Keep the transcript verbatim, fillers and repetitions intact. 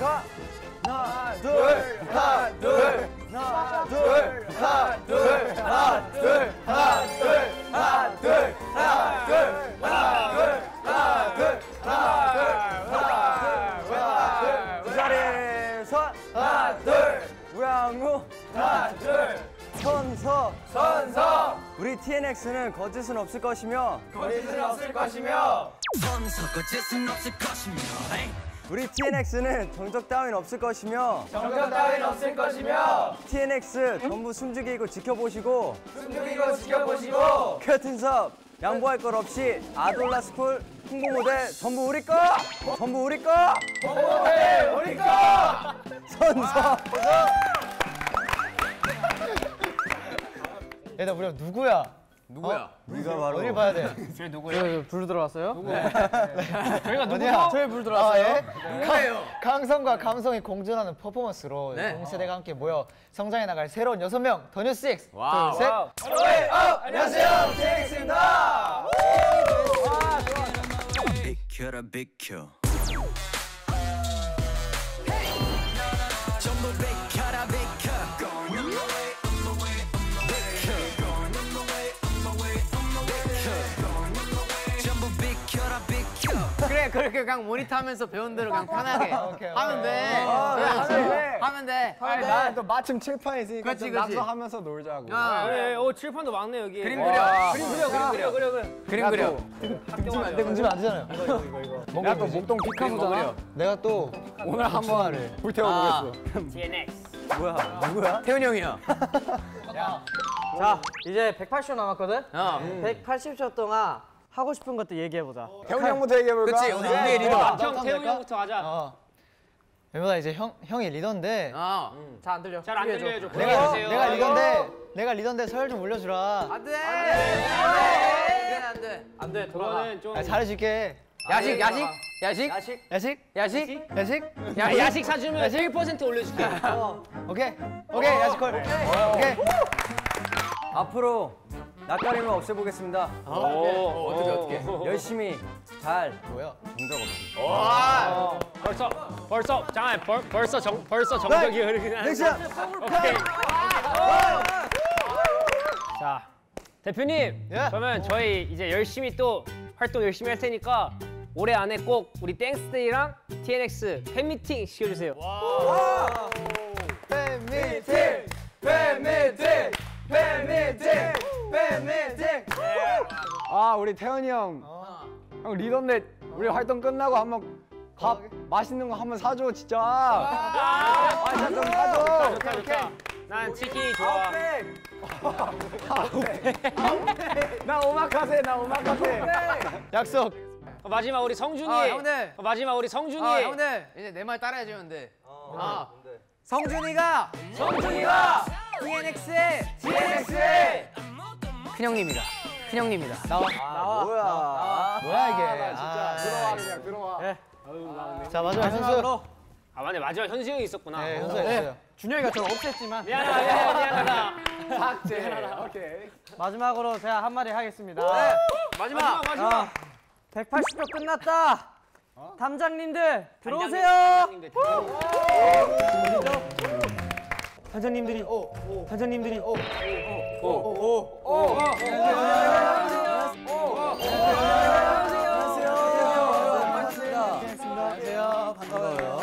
가! 하나, 둘, 하나, 둘, 하나, 둘, 하나, 둘, 하나, 둘, 하나, 둘, 하나, 둘, 하나, 둘, 하나, 둘, 하나, 둘, 하나, 둘, 하나, 둘, 두 자리에서 하나, 둘, 우양우, 하나, 둘, 선서, 선서. 우리 티엔엑스는 거짓은 없을 것이며, 거짓은 없을 것이며, 선서 거짓은 없을 것이며. 우리 티엔엑스는 정적 따윈 없을 것이며 정적 따윈 없을 것이며 티엔엑스 전부 숨죽이고 지켜보시고 숨죽이고 지켜보시고 커튼섭 양보할 것 없이 아돌라스쿨 홍보 모델 전부 우리 거! 전부 우리 거! 홍보 모델 우리 거! 선서! 얘들아 우리가 누구야? 누구야? 어? 우리가 바로 어딜 봐야 돼? 저희 누구예요? 불 들어왔어요? 누구? 네. 저희가 누구야? 저희 불 들어왔어요? 아, 예? 누구예요? 강성과 감성이 공존하는 퍼포먼스로 네. 동세대가 함께 모여 성장해 나갈 새로운 여섯 명 더 뉴스식스. 와우. 둘, 셋. 웨이 업! 안녕하세요, 티엔엑스입니다. 비켜라 비켜. 전부 비켜라 비켜. 그래 그렇게 그냥 모니터하면서 배운 대로 그냥 편하게 오케이, 하면 오케이. 돼. 어, 그래, 하면 돼. 하면 돼. 아니, 나는 또 마침 칠판에 있으니까 그렇지, 좀 그렇지. 낙서하면서 놀자고. 아, 그래, 오 칠판도 많네 여기. 그림 와. 그려. 그림 그려, 그림 그려, 그려, 그려. 그림 그려. 등지면 안 돼, 등지면 안 되잖아요. 이거 이거 이거 이거. 내가 또 목동 피카소잖아. 내가 또 오늘 한번 불태워보겠어. 티엔엑스. 뭐야? 누구야? 태훈이 형이야. 자, 이제 백팔십 초 남았거든? 어. 백팔십 초 동안 하고 싶은 것도 얘기해보자. 태훈이 형부터 얘기해볼까? 그치, 우리 우리의 리더가. 형 태훈이 형부터 가자. 어. 얘보다 이제 형 형이 리더인데. 어. 잘 안 들려. 잘 안 들려요. 내가 내가 리더인데 내가 리더인데 서열 좀 올려주라. 안 돼. 안 돼. 안 돼. 안 돼, 돌아가. 그거는 좀. 아, 잘해줄게. 야식, 야식, 야식, 야식? 야식? 야식, 야식? 야 야식 사주면 일 퍼센트 올려줄게. 오케이 오케이 야식콜. 오케이. 앞으로 낯가림을 없애보겠습니다. 오, 어떻게 어떻게? 열심히 잘 뭐야? 정적 없이. 와. 벌써 벌써 잠깐 벌 벌써 정 벌써 정적이 흐르긴 하네. 넥션! 오케이. 자 대표님, 예. 그러면 저희 이제 열심히 또 활동 열심히 할 테니까 올해 안에 꼭 우리 땡스데이랑 티엔엑스 팬미팅 시켜주세요. 팬미팅! 팬미팅! 팬미팅! 팬미팅! 아, 우리 태현이 형. 형 리더인데 우리 활동 끝나고 한번 밥 맛있는 거 한번 사줘, 진짜. 아, 진짜 좀 사줘. 좋다 좋다. 난 치킨이 좋아. 나 오마카세, 나 오마카세. 약속. 어, 마지막 우리 성준이. 아, 형들. 어, 마지막 우리 성준이. 아, 형들 이제 내 말 따라해줘 형들. 어, 아, 성준이가 성준이가 티엔엑스의 티엔엑스의 큰형님이다. 큰형님이다. 나와. 아, 뭐야? 뭐야 이게? 아, 진짜 아, 들어와 그냥 들어와. 자 마지막 현수. 아 맞네, 마지막 현수 형이 있었구나. 네 현수 어. 했어요. 준영이가 저를 없앴지만. 미안하다, 미안하다, 미안하다. 삭제. 오케이. 마지막으로 제가 한마디 하겠습니다. 네. 마지막. 마지막 마지막. 아, 백팔십 초 끝났다. 담장님들 들어오세요. 단장님들, 단장님들. 단장님들이 단장님들이 안녕하세요. 반갑습니다. 안녕하세요. 반가워요.